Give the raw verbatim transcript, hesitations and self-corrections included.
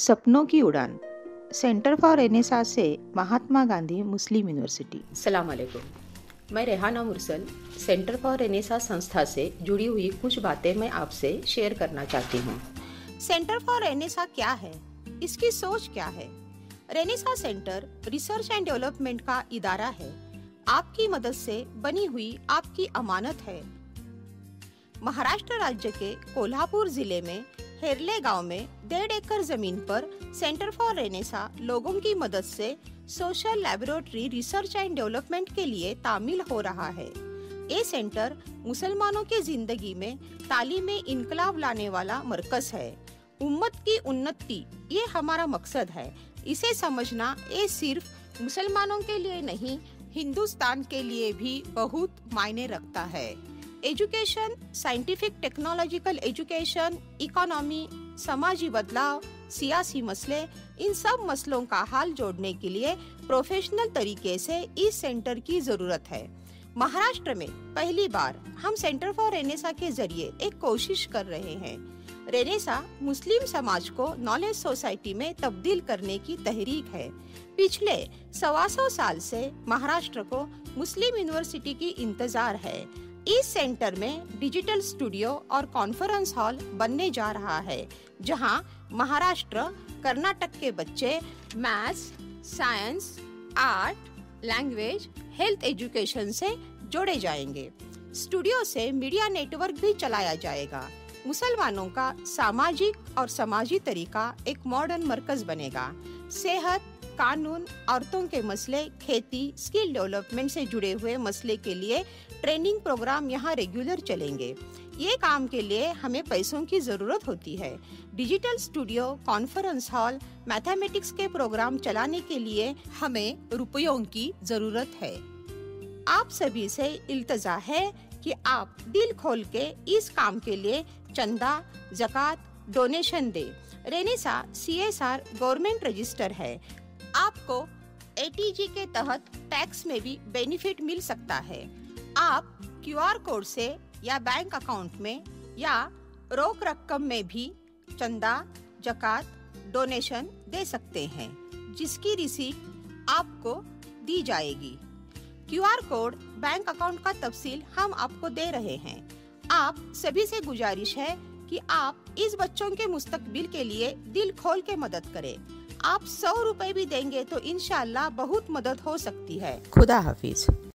सपनों की उड़ान। सेंटर फॉर रेनेसां से महात्मा गांधी मुस्लिम यूनिवर्सिटी। अस्सलाम वालेकुम। मैं Rehana Mursal centre for renaissance संस्था से जुड़ी हुई कुछ बातें मैं आपसे शेयर करना चाहती हूँ। सेंटर फॉर रेनेसां क्या है, इसकी सोच क्या है? Renaissance centre research and development का इदारा है। आपकी मदद से बनी हुई आपकी अमानत है। महाराष्ट्र राज्य के कोल्हापुर जिले में हेरले गांव में डेढ़ एकड़ जमीन पर सेंटर फॉर रेनेसां लोगों की मदद से social laboratory research and development के लिए तामील हो रहा है। ये सेंटर मुसलमानों की जिंदगी में तालीम में इनकलाब लाने वाला मरकज है। उम्मत की उन्नति ये हमारा मकसद है। इसे समझना ये सिर्फ मुसलमानों के लिए नहीं, हिंदुस्तान के लिए भी बहुत मायने रखता है। Education, scientific technological education, economy, समाजी बदलाव, सियासी मसले, इन सब मसलों का हाल जोड़ने के लिए प्रोफेशनल तरीके से इस सेंटर की जरूरत है। महाराष्ट्र में पहली बार हम सेंटर फॉर रेनेसां के जरिए एक कोशिश कर रहे हैं। रेनेसां मुस्लिम समाज को नॉलेज सोसाइटी में तब्दील करने की तहरीक है। पिछले सवा सौ साल से महाराष्ट्र को मुस्लिम यूनिवर्सिटी की इंतजार है। इस सेंटर में डिजिटल स्टूडियो और कॉन्फ्रेंस हॉल बनने जा रहा है, जहां महाराष्ट्र, कर्नाटक के बच्चे maths, science, art, language, health education से जोड़े जाएंगे। स्टूडियो से मीडिया नेटवर्क भी चलाया जाएगा। मुसलमानों का सामाजिक और समाजी तरीका एक मॉडर्न मरकज बनेगा। सेहत, कानून, औरतों के मसले, खेती, स्किल डेवलपमेंट से जुड़े हुए मसले के लिए ट्रेनिंग प्रोग्राम यहाँ रेगुलर चलेंगे। ये काम के लिए हमें पैसों की जरूरत होती है। Digital studio, conference hall, mathematics के प्रोग्राम चलाने के लिए हमें रुपयों की जरूरत है। आप सभी से इल्तजा है कि आप दिल खोल के इस काम के लिए चंदा, ज़कात, डोनेशन दे। Renaissance C S R government register है। आपको ए टी जी के तहत टैक्स में भी बेनिफिट मिल सकता है। आप क्यू आर कोड से या बैंक अकाउंट में या रोक रकम में भी चंदा, ज़कात, डोनेशन दे सकते हैं, जिसकी रिसीट आपको दी जाएगी। Q R code, bank account का तफसील हम आपको दे रहे हैं। आप सभी से गुजारिश है कि आप इस बच्चों के मुस्तकबिल के लिए दिल खोल के मदद करें। आप सौ रुपए भी देंगे तो इंशाअल्लाह बहुत मदद हो सकती है। खुदा हाफिज।